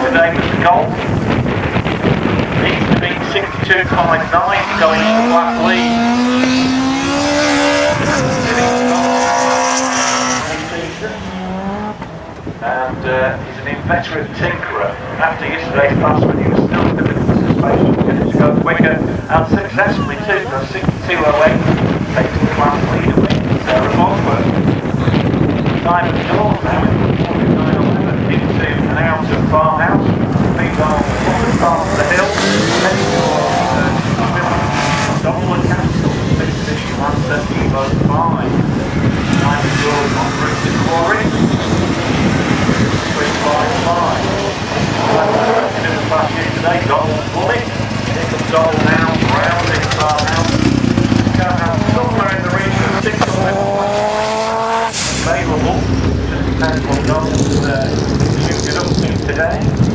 yesterday was the Golf. Needs to be 62.59 to go into the black lead. And he's an inveterate tinkerer. After yesterday's pass when he was still in the middle of the suspension, getting to go quicker and successfully too. 62.08 takes the class lead away. Sarah Bosworth. Simon Dawn now in 49.11 into an out of Farmhouse. Meanwhile, on the top of the hill, heading towards Donald Castle, 6th edition Lancer Evo 5. Simon Dawn on route to Quarry. 355. In the past year today, Donald Bully. Here comes Donald now, rounding Farmhouse. Going to have somewhere in the region of 6 or 7 available. Just depends what Donald's shooting up to today.